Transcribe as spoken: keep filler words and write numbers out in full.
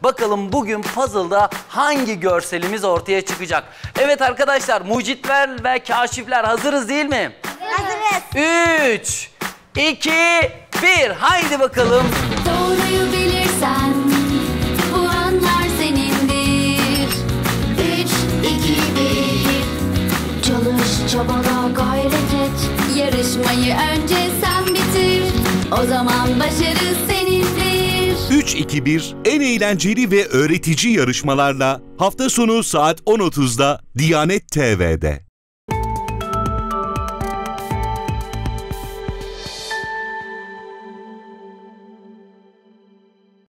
Bakalım bugün puzzle'da hangi görselimiz ortaya çıkacak? Evet arkadaşlar, mucitler ve kaşifler hazırız değil mi? Hazırız. üç, iki, bir. Haydi bakalım. Doğruyu bilirsen bu anlar senindir. Üç, iki, bir. Çalış, çabala, gayret et. Yarışmayı önce sen bitir. O zaman başarı senindir. üç iki bir en eğlenceli ve öğretici yarışmalarla hafta sonu saat on otuzda Diyanet T V'de.